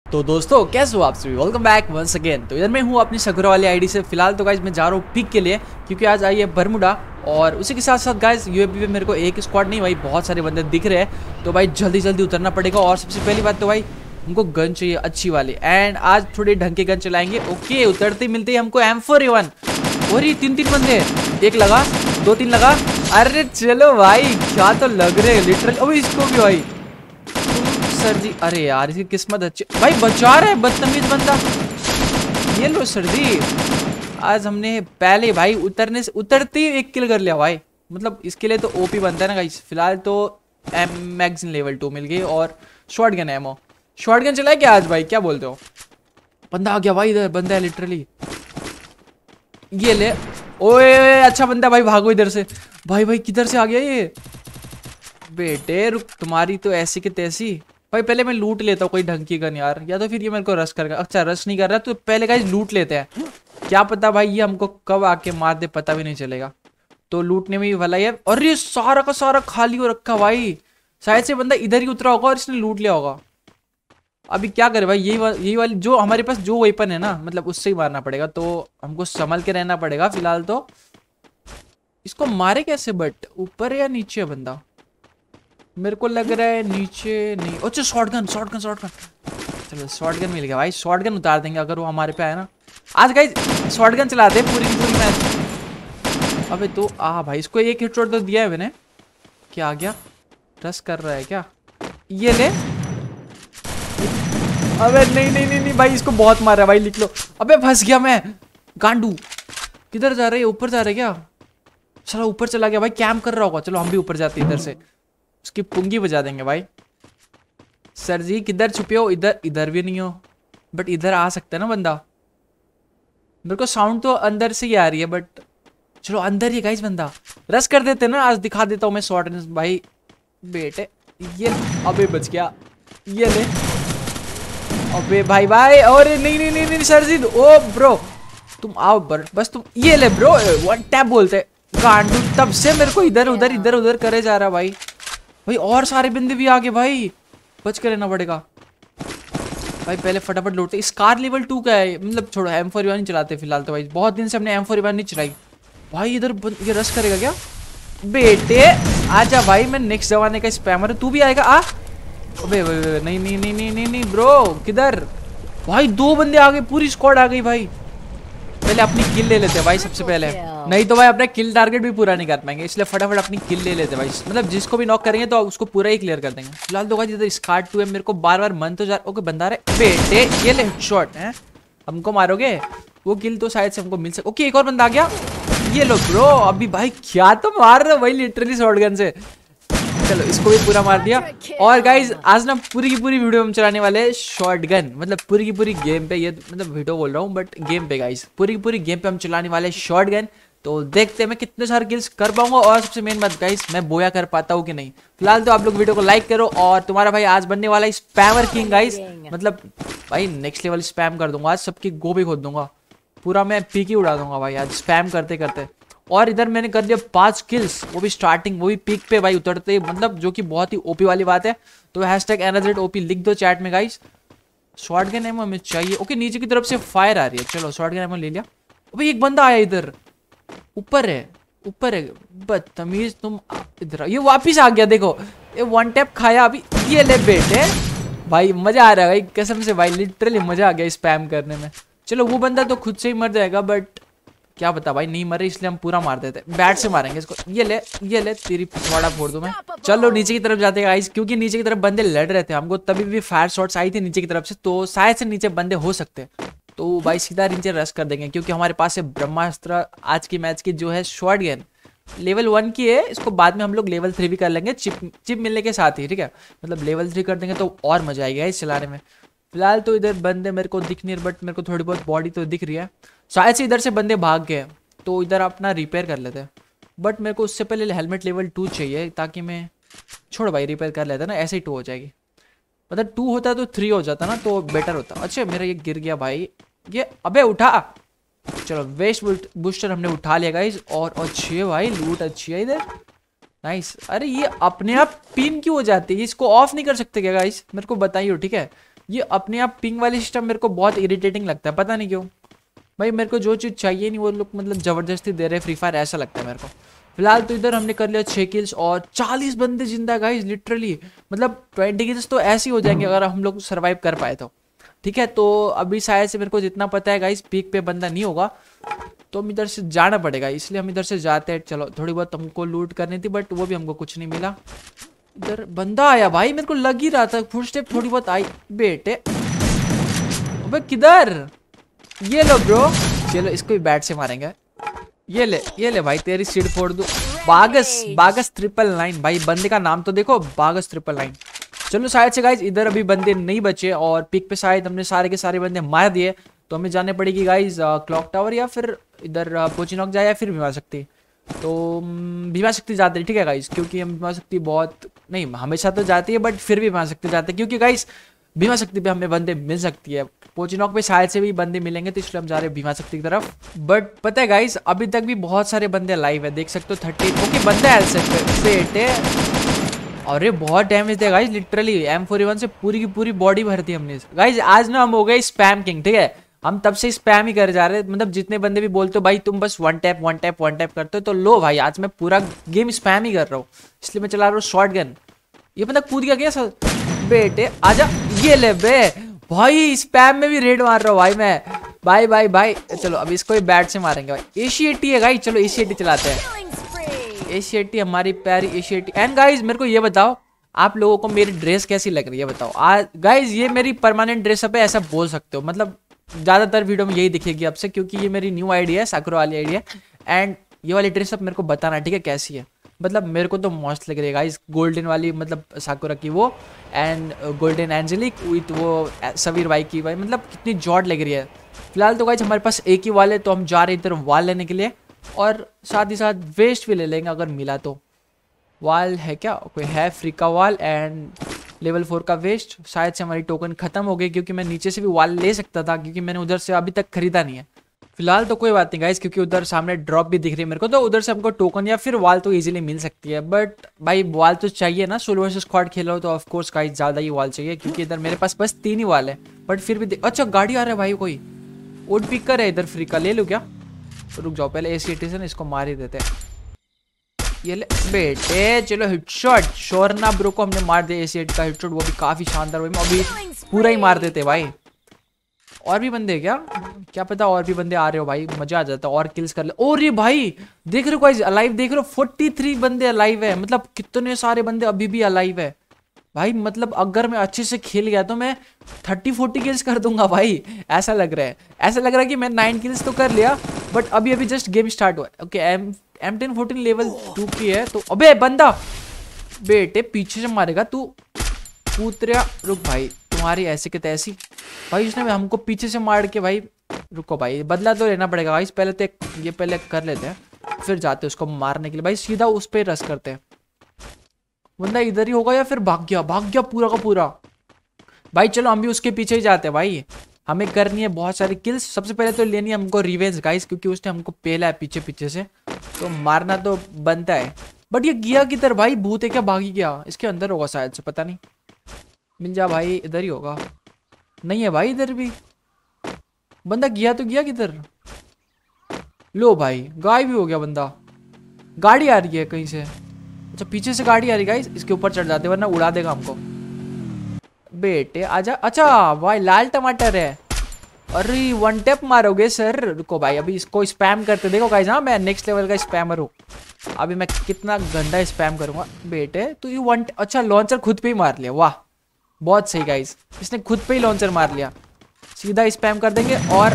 तो दोस्तों कैसे हो आप सभी, वेलकम बैक वंस अगेन। तो इधर मैं हूँ अपनी सगुरा वाली आईडी से। फिलहाल तो गाइज मैं जा रहा हूँ पिक के लिए, क्योंकि आज आई है बरमुडा। और उसी के साथ साथ गाइज यूएपी पे मेरे को एक स्क्वाड नहीं भाई बहुत सारे बंदे दिख रहे हैं, तो भाई जल्दी जल्दी उतरना पड़ेगा। और सबसे पहली बात तो भाई हमको गन चाहिए अच्छी वाली, एंड आज थोड़े ढंग के गन चलाएंगे। ओके, उतरते मिलते ही हमको M4A1 और ये तीन बंदे, एक लगा दो तीन लगा। अरे चलो भाई, क्या तो लग रहे हैं लिटरली। अबे इसको भी भाई सर जी, अरे यार इसकी किस्मत अच्छी भाई, बचा रहा है बदतमीज बंदा। ये लो सर जी, आज हमने पहले भाई उतरते ही एक किल कर लिया भाई। मतलब इसके लिए तो ओपी बनता है ना गाइस। फिलहाल तो मैगजीन लेवल 2 मिल गई और शॉटगन एमो। शॉटगन चलाए क्या आज भाई, क्या बोलते हो? बंदा आ गया भाई, इधर बंदा है लिटरली। ये ले, ओए अच्छा बंदा भाई, भागो इधर से। भाई भाई किधर से आ गया ये? बेटे रुक, तुम्हारी तो ऐसी की तैसी। भाई पहले मैं लूट लेता हूँ कोई ढंग की गन यार, या तो फिर ये मेरे को रश करेगा। अच्छा रश नहीं कर रहा तो पहले गाइस लूट लेते हैं, क्या पता भाई ये हमको कब आके मार दे, पता भी नहीं चलेगा। तो लूटने में भी भला है। और ये सारा का सारा खाली हो रखा भाई, शायद से बंदा इधर ही उतरा होगा और इसने लूट लिया होगा। अभी क्या करे भाई, यही वाली जो हमारे पास जो वेपन है ना, मतलब उससे ही मारना पड़ेगा। तो हमको संभल के रहना पड़ेगा फिलहाल। तो इसको मारे कैसे, बट ऊपर या नीचे बंदा? मेरे को लग रहा है नीचे नहीं। अच्छा शॉटगन शॉटगन शॉटगन, चलो शॉटगन मिल गया भाई। शॉटगन उतार देंगे अगर वो हमारे पे आए ना। आज गाइस शॉटगन चलाते हैं पूरी की पूरी मैच। अबे तो भाई इसको एक हिट शॉट तो दिया है मैंने। क्या आ गया, रस कर रहा है क्या? ये ले। अबे नहीं नहीं नहीं नहीं भाई, इसको बहुत मारा भाई, लिख लो। अबे फंस गया मैं, गांडू। किधर जा रहे हैं, ऊपर जा रहे क्या? चलो ऊपर चला गया भाई, कैंप कर रहा होगा। चलो हम भी ऊपर जाते इधर से, उसकी पुंगी बजा देंगे भाई। सर जी किधर छुपे हो? इधर भी नहीं हो, बट इधर आ सकता है ना बंदा। मेरे को साउंड तो अंदर से ही आ रही है, बट चलो अंदर ही गाइस बंदा। रस कर देते ना, आज दिखा देता हूँ मैं शॉर्टनेस भाई। बेटे ये, अबे बच गया। ये ले, अबे भाई भाई। और नहीं नहीं नहीं नहीं सर जी, ओ ब्रो तुम आओ बस तुम। ये ले ब्रो, वन टैप बोलते गांडू। तब से मेरे को इधर उधर करे जा रहा भाई। भाई और सारे बंदे भी आगे भाई, बच कर रहना पड़ेगा भाई। पहले फटाफट लूटते। स्कार लेवल 2 का है, मतलब छोड़ो M4A1 नहीं चलाते फिलहाल तो भाई। बहुत दिन से हमने M4A1 नहीं चलाई भाई। इधर ये रश करेगा क्या? बेटे आजा भाई, मैं नेक्स्ट जमाने का स्पैमर, तू भी आएगा आ। अबे नहीं नहीं नहीं नहीं नहीं नहीं ब्रो, किधर भाई? दो बंदे आ गए, पूरी स्क्वाड आ गई भाई। पहले अपनी किल ले लेते हैं भाई सबसे पहले, नहीं तो भाई अपना किल टारगेट भी पूरा नहीं कर पाएंगे। इसलिए फटाफट अपनी किल ले लेते हैं भाई। मतलब जिसको भी नॉक करेंगे तो उसको पूरा ही क्लियर कर देंगे। फिलहाल तो भाई इधर स्कार 2 है, मेरे को बार बार मन तो जा। ओके बंदा रहे बेटे, ये ले शॉट है। हमको मारोगे? वो किल तो शायद से हमको मिल सके। ओके एक और बंदा आ गया, ये लो ब्रो। अभी भाई क्या तो मार रहे हो भाई लिटरली शॉटगन से। चलो इसको भी पूरा मार दिया। और गाइज आज ना पूरी की पूरी वीडियो हम चलाने वाले हैं शॉटगन, मतलब पूरी की पूरी गेम पे। ये मतलब वीडियो बोल रहा हूँ बट गेम पे गाइज, पूरी की पूरी गेम पे हम चलाने वाले हैं शॉटगन। तो देखते हैं मैं कितने सारे किल्स कर पाऊंगा, और सबसे मेन बात गाइज मैं बोया कर पाता हूँ कि नहीं। फिलहाल तो आप लोग वीडियो को लाइक करो। और तुम्हारा भाई आज बनने वाला है स्पैमर किंग गाइज, मतलब भाई नेक्स्ट लेवल स्पैम कर दूंगा आज। सबकी गोभी खोद दूंगा, पूरा मैं पीक ही उड़ा दूंगा भाई आज स्पैम करते करते। और इधर मैंने कर दिया 5 किल्स, वो भी स्टार्टिंग, वो भी पीक पे भाई उतरते, मतलब जो कि बहुत ही ओपी वाली बात है। तो #NRZ लिख दो चैट में गाइस। शॉटगन एमो हमें चाहिए। ओके नीचे की तरफ से फायर आ रही है, चलो शॉटगन एमो ले लिया। अबे एक बंदा आया इधर, ऊपर है बदतमीज तुम। इधर ये वापिस आ गया, देखो ये वन टैप खाया अभी। ये ले बेटे भाई, मजा आ रहा है भाई कसम से भाई, लिटरली मजा आ गया स्पैम करने में। चलो वो बंदा तो खुद से ही मर जाएगा, बट क्या पता भाई नहीं मरे, इसलिए हम पूरा मार देते। बैट से मारेंगे इसको। ये ले तेरी पिछवाड़ा फोड़ दूं मैं। चलो नीचे की तरफ जाते हैं गाइस, क्योंकि नीचे की तरफ बंदे लड़ रहे थे। हमको तभी भी फायर शॉट्स आई थी नीचे की तरफ से, तो शायद से नीचे बंदे हो सकते हैं। तो भाई सीधा नीचे रश कर देंगे, क्योंकि हमारे पास है ब्रह्मास्त्र आज की मैच की जो है शॉटगन लेवल 1 की है। इसको बाद में हम लोग लेवल 3 भी कर लेंगे, चिप मिलने के साथ ही, ठीक है। मतलब लेवल 3 कर देंगे तो और मजा आएगा इस चलाने में। फिलहाल तो इधर बंदे मेरे को दिख नहीं रहे, बट मेरे को थोड़ी बहुत बॉडी तो दिख रही है। शायद से इधर से बंदे भाग गए, तो इधर अपना रिपेयर कर लेते हैं। बट मेरे को उससे पहले हेलमेट लेवल 2 चाहिए, ताकि मैं छोड़ भाई रिपेयर कर लेता ना, ऐसे ही 2 हो जाएगी। मतलब 2 होता तो 3 हो जाता ना, तो बेटर होता। अच्छा मेरा ये गिर गया भाई, ये अबे उठा। चलो वेस्ट बूस्टर हमने उठा लिया गाइस। और अच्छी है भाई, लूट अच्छी है इधर, नाइस। अरे ये अपने आप पिन क्यों हो जाती है, इसको ऑफ नहीं कर सकते क्या गाइस? मेरे को बताइए ठीक है। ये अपने आप पिंग वाली सिस्टम मेरे को बहुत इरिटेटिंग लगता है, पता नहीं क्यों भाई। मेरे को जो चीज़ चाहिए नहीं वो लोग मतलब ज़बरदस्ती दे रहे फ्री फायर, ऐसा लगता है मेरे को। फिलहाल तो इधर हमने कर लिया 6 किल्स और 40 बंदे जिंदा गाइस लिटरली। मतलब 20 किल्स तो ऐसे ही हो जाएंगे अगर हम लोग सर्वाइव कर पाए तो। ठीक है, तो अभी शायद से मेरे को जितना पता है गाइस पीक पे बंदा नहीं होगा, तो हम इधर से जाना पड़ेगा, इसलिए हम इधर से जाते हैं। चलो थोड़ी बहुत हमको लूट करनी थी बट वो भी हमको कुछ नहीं मिला। इधर बंदा आया भाई, मेरे को लग ही रहा था, फुटस्टेप थोड़ी बहुत आई बेटे। अबे किधर, ये लो ब्रो, चलो इसको भी बैट से मारेंगे। ये ले भाई, तेरी सीट फोड़ दूं। बागस 999 भाई, बंदे का नाम तो देखो, बागस 999। चलो शायद से गाइज इधर अभी बंदे नहीं बचे और पिक पे शायद हमने सारे के सारे बंदे मार दिए, तो हमें जाने पड़ेगी गाइज क्लॉक टावर या फिर इधर पोचिनॉक जाए या फिर भीमा शक्ति। तो भीमा शक्ति जाते हैं, ठीक है गाइज, क्योंकि हम भीमा शक्ति बहुत नहीं हमेशा तो जाती है बट फिर भी भीमा शक्ति जाते हैं, क्योंकि गाइज भीमा शक्ति पे हमें बंदे मिल सकती है। पोचिनॉक पे शायद से भी बंदे मिलेंगे, तो इसलिए हम जा रहे हैं भीमा शक्ति की तरफ। बट पता है गाइज अभी तक भी बहुत सारे बंदे लाइव है, देख सकते हो 30 ओके बंदे एलसेट पे बेटे। अरे बहुत डैमेज दिया गाइज लिटरली, M4A1 से पूरी की पूरी बॉडी भर दी हमने गाइज। आज ना हम हो गए स्पैम किंग, ठीक है, हम तब से स्पैम ही कर जा रहे हैं। मतलब जितने बंदे भी बोलते हो भाई तुम बस वन टैप करते हो, तो लो भाई आज मैं पूरा गेम स्पैम ही कर रहा हूँ, इसलिए मैं चला रहा हूँ शॉर्ट गन। ये बंदा कूद गया क्या सर बेटे, आजा, ये ले बे भाई, स्पैम में भी रेड मार रहा हूँ भाई मैं। भाई चलो अभी इसको भी बैट से मारेंगे भाई। AC-80 है गाइज, चलो AC-80 चलाते हैं। AC-80 हमारी प्यारी AC-80। एंड गाइज मेरे को ये बताओ आप लोगों को मेरी ड्रेस कैसी लग रही है, बताओ। आज गाइज ये मेरी परमानेंट ड्रेसअप है, ऐसा बोल सकते हो। मतलब ज़्यादातर वीडियो में यही दिखेगी आपसे, क्योंकि ये मेरी न्यू आइडिया है, साकुरा वाली आइडिया। एंड ये वाली ड्रेसअप मेरे को बताना, ठीक है, कैसी है। मतलब मेरे को तो मस्त लग रही है गाइज, गोल्डन वाली मतलब साकुरा की वो, एंड गोल्डन एंजेलिक विथ वो सवीर भाई की भाई, मतलब कितनी जॉट लग रही है। फिलहाल तो गाइज हमारे पास एक ही वाल है, तो हम जा रहे हैं इधर वाल लेने के लिए, और साथ ही साथ वेस्ट भी ले लेंगे अगर मिला तो। वाल है क्या, कोई है फ्री का वाल एंड लेवल 4 का वेस्ट। शायद से हमारी टोकन खत्म हो गई, क्योंकि मैं नीचे से भी वाल ले सकता था, क्योंकि मैंने उधर से अभी तक खरीदा नहीं है। फिलहाल तो कोई बात नहीं गाइस, क्योंकि उधर सामने ड्रॉप भी दिख रही है मेरे को, तो उधर से हमको टोकन या फिर वाल तो इजीली मिल सकती है। बट भाई वाल तो चाहिए ना, सोलो वर्सेस स्क्वाड खेलो तो ऑफ कोर्स गाइस ज़्यादा ही वाल चाहिए, क्योंकि इधर मेरे पास बस 3 ही वाल है। बट फिर भी अच्छा गाड़ी आ रहा है भाई, कोई वुड पिकर है इधर फ्री का, ले लो क्या। तो रुक जाओ पहले AC-80 से ना इसको मार ही देते हैं। ये ले बेटे, चलो हेडशॉट, शोरना ब्रो को हमने मार दिया AC-80 का हेडशॉट, वो भी काफी शानदार। भाई अभी पूरा ही मार देते भाई। और भी बंदे क्या पता और भी बंदे आ रहे हो भाई, मजा आ जाता और किल्स कर ले। और ये भाई देख रहे हो गाइस, अलाइव देख रहे हो, 43 बंदे अलाइव है। मतलब कितने सारे बंदे अभी भी अलाइव है भाई। मतलब अगर मैं अच्छे से खेल गया तो मैं 30-40 किल्स कर दूंगा भाई, ऐसा लग रहा है। ऐसा लग रहा है कि मैं 9 किल्स तो कर लिया, बट अभी जस्ट गेम स्टार्ट हुआ। ओके M1014 लेवल 2 की है, तो अबे बंदा बेटे पीछे से मारेगा तू, कूतरिया। रुक भाई, तुम्हारी ऐसे के तैसी भाई, उसने हमको पीछे से मार के भाई। रुको भाई, बदला तो लेना पड़ेगा भाई, पहले तो ये पहले कर लेते हैं, फिर जाते हैं उसको मारने के लिए भाई। सीधा उस पर रस करते हैं। बंदा इधर ही होगा या फिर भाग गया पूरा का पूरा भाई। चलो हम भी उसके पीछे ही जाते हैं भाई, हमें करनी है बहुत सारी किल्स। सबसे पहले तो लेनी है हमको रिवेंज गाइस, क्योंकि उसने हमको पेला है पीछे से, तो मारना तो बनता है। बट ये गया किधर भाई, भूत है क्या, भागी गया। इसके अंदर होगा शायद से, पता नहीं। मिल जा भाई, इधर ही होगा। नहीं है भाई इधर भी बंदा, गया तो गया किधर। लो भाई गायब भी हो गया बंदा। गाड़ी आ रही है कहीं से, अच्छा पीछे से गाड़ी आ रही है गाइस, इसके ऊपर चढ़ जाते वरना उड़ा देगा हमको। बेटे आजा। अच्छा भाई लाल टमाटर है, अरे वन टैप मारोगे सर। रुको भाई अभी इसको स्पैम करते देखो गाइस। हाँ मैं नेक्स्ट लेवल का स्पैमर हूँ, अभी मैं कितना गंदा स्पैम करूंगा। बेटे तो ये वन, अच्छा लॉन्चर खुद पे ही मार लिया, वाह बहुत सही गाइस, इसने खुद पे ही लॉन्चर मार लिया। सीधा स्पैम कर देंगे और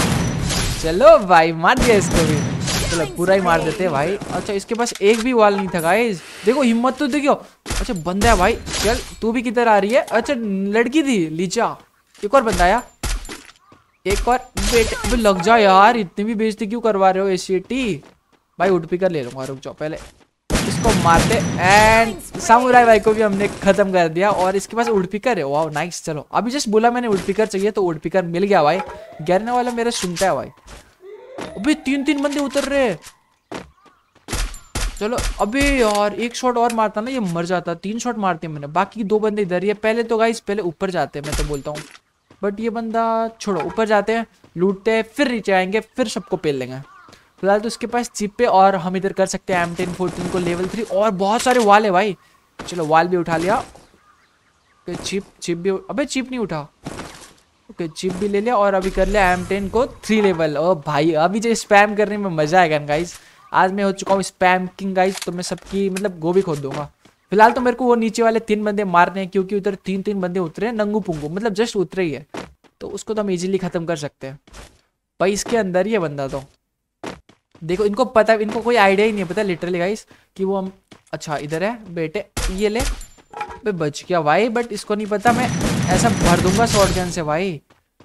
चलो भाई मार दिया इसको भी, चलो पूरा ही मार देते हैं भाई। अच्छा इसके पास एक भी वाल नहीं था गाइस, देखो हिम्मत तो देखो। अच्छा बंदा है भाई, चल तू भी किधर आ रही है। अच्छा लड़की थी लीचा। एक और बंदा आया, एक और। बेटे लग जा यार, इतनी भी बेइज्जती क्यों करवा रहे हो AC-80 भाई। उठ पिकर ले लूंगा, रुक जाओ पहले इसको मारते। एंड सामुराई भाई को भी हमने खत्म कर दिया, और इसके पास उड़ पिकर है, वाह नाइस। चलो अभी जस्ट बोला मैंने उड़ पिकर चाहिए, तो उड़ पिकर मिल गया भाई। गिरने वाला मेरा सुनता है भाई। अभी 3 बंदे उतर रहे। चलो अबे यार एक शॉट और मारता ना ये मर जाता। 3 शॉट मारते मैंने, बाकी 2 बंदे इधर ही है। पहले तो गाइस पहले ऊपर जाते हैं मैं तो बोलता हूँ, बट ये बंदा छोड़ो, ऊपर जाते हैं, लूटते हैं, फिर नीचे आएंगे, फिर सबको पेल लेंगे। फिलहाल तो उसके पास चिप पे, और हम इधर कर सकते हैं M10 14 को लेवल 3, और बहुत सारे वाल है भाई। चलो वाल भी उठा लिया। चिप भी, अबे चिप नहीं उठा। ओके चिप भी ले लिया, और अभी कर लिया M10 को 3 लेवल। ओ भाई अभी जो स्पैम करने में मजा आएगा गाइस। आज मैं हो चुका हूँ स्पैम किंग गाइस, तो मैं सबकी मतलब गोभी खोद दूंगा। फिलहाल तो मेरे को वो नीचे वाले 3 बंदे मारने हैं, क्योंकि उधर 3 बंदे उतरे हैं नंगू पुंगू, मतलब जस्ट उतरे ही है, तो उसको तो हम इजीली खत्म कर सकते हैं भाई। इसके अंदर ही है बंदा, तो देखो इनको पता, इनको कोई आइडिया ही नहीं पता लिटरली गाइस कि वो हम, अच्छा इधर है बेटे, ये ले बे, बच गया भाई। बट इसको नहीं पता मैं ऐसा भर दूंगा शॉर्ट गन से भाई।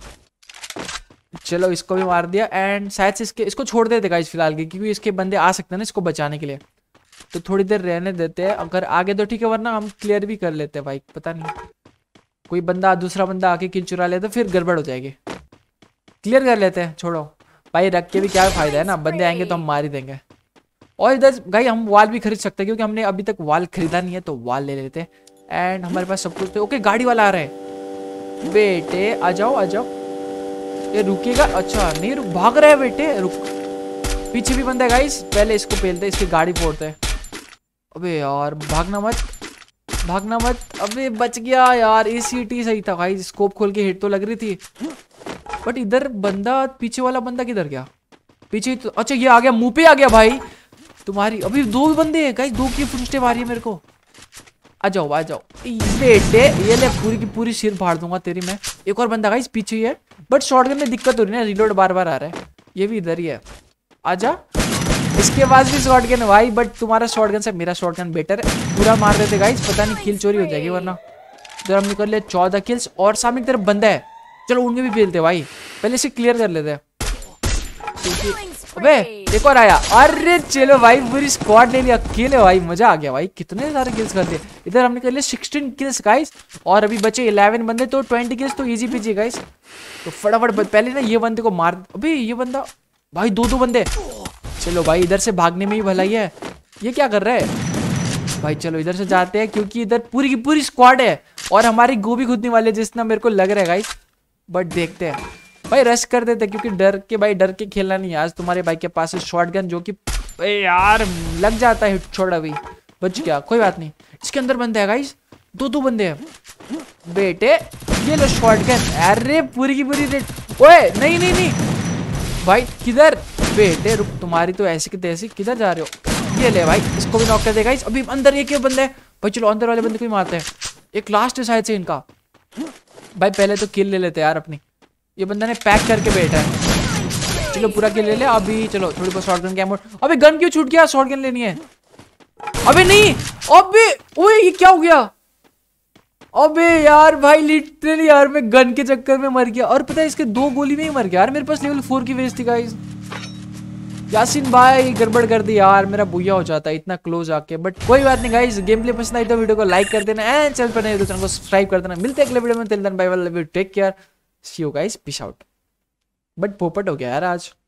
चलो इसको भी मार दिया, एंड शायद से इसको छोड़ देते गाइस फिलहाल के, क्योंकि इसके बंदे आ सकते हैं ना इसको बचाने के लिए, तो थोड़ी देर रहने देते हैं। अगर आगे तो ठीक है, वरना हम क्लियर भी कर लेते हैं भाई। पता नहीं कोई बंदा, दूसरा बंदा आके किल चुरा लेता, फिर गड़बड़ हो जाएगी। क्लियर कर लेते हैं, छोड़ो भाई, रख के भी क्या फायदा है ना, बंदे आएंगे तो हम मार ही देंगे। और इधर भाई हम वाल भी खरीद सकते हैं, क्योंकि हमने अभी तक वाल खरीदा नहीं है, तो वाल ले लेते हैं। एंड हमारे पास सब कुछ। ओके गाड़ी वाला आ रहा है बेटे, आ जाओ आ जाओ। ये रुकेगा? अच्छा नहीं रुक, भाग रहा है बेटे, रुक। पीछे भी बंदा है गाइस, पहले इसको पेलते, इसकी गाड़ी फोड़ते हैं। अबे यार भागना मत, भागना मत। अबे बच गया यार, ACT सही था भाई, स्कोप खोल के हिट तो लग रही थी। बट इधर बंदा, पीछे वाला बंदा किधर गया? पीछे तो, अच्छा ये आ गया, मुंह पे आ गया भाई तुम्हारी। अभी 2 बंदे हैं गाइस, 2 की फुटस्टेप आ रही है मेरे को। आ जाओ आ जाओ बेटे, ये ले पूरी की पूरी सिर फाड़ दूंगा तेरी मैं। एक और बंदा गाइस पीछे ही है, बट शॉटगन में दिक्कत हो रही है ना, रिलोड बार बार आ रहा है। ये भी इधर ही है, आजा। इसके पास भी शॉटगन है भाई, बट तुम्हारा शॉटगन से मेरा शॉटगन बेटर है। पूरा मार देते गाइस, पता नहीं किल चोरी हो जाएगी वरना। इधर हमने कर लिया 14 किल्स, और सामने की तरफ बंदा है, चलो उनके भी पेलते भाई, पहले से क्लियर कर लेते हैं। अबे एक और आया, अरे चलो भाई पूरी स्क्वाड ले लिया, अकेले भाई मजा आ गया भाई, कितने सारे किल्स कर दिए। इधर हमने कर लिया 16 किल्स गाइस, और अभी बचे 11 बंदे, तो 20 किल्स तो इजी पीजी गाइस। तो फटाफट पहले ना ये बंदे को मार। अबे ये बंदा भाई, 2 बंदे। चलो भाई इधर से भागने में ही भलाई है। ये क्या कर रहा है भाई? चलो इधर से जाते हैं, क्योंकि इधर पूरी की पूरी स्क्वाड है, और हमारी गोभी खुदने वाले जितना मेरे को लग रहा है गाइस। बट देखते हैं भाई, रश कर देते, क्योंकि डर के खेलना नहीं है आज। तुम्हारे भाई के पास है शॉटगन, जो कि यार लग जाता है छोड़। अभी बच गया, कोई बात नहीं। इसके अंदर बंदे हैं गाइस, 2 बंदे हैं बेटे। ये लो शॉटगन, अरे पूरी की पूरी रेड। ओए नहीं नहीं नहीं भाई, किधर बेटे? रुक, तुम्हारी तो ऐसी की तैसी, किधर जा रहे हो? ये ले भाई, इसको भी नॉक कर देगा। अभी अंदर ये क्यों बंदे हैं भाई? चलो अंदर वाले बंदे को ही मारते हैं। एक लास्ट है शायद से इनका भाई, पहले तो किल ले लेते यार अपनी। ये बंदा ने पैक करके बैठा है, चलो पूरा किल ले ले अभी। चलो थोड़ी बहुत शॉटगन कैमो। अबे गन क्यों छूट गया? शॉटगन लेनी है। अबे नहीं, अबे ओए ये क्या हो गया? अबे यार भाई लिटरली यार मैं गन के चक्कर में मर गया, और पता है इसके 2 गोली में ही मर गया यार। मेरे पास लेवल 4 की वेस्ट थी गाइस। यासीन भाई गड़बड़ कर दी यार, मेरा बुया हो जाता है इतना क्लोज आके। बट कोई बात नहीं गाइस, गेम प्ले पसंद आई तो वीडियो को लाइक कर देना, एंड चैनल पर नए तो चैनल को सब्सक्राइब कर देना। मिलते हैं अगले वीडियो में, till then bye bye, love you, take care, see you guys, peace out. But पोपट हो गया यार आज।